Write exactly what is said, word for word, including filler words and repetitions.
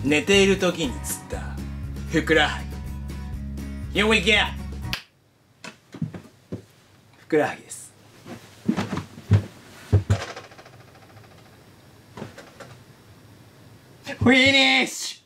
寝ている時に釣ったふくらはぎ。 Here we go。 ふくらはぎです。フィニッシュ。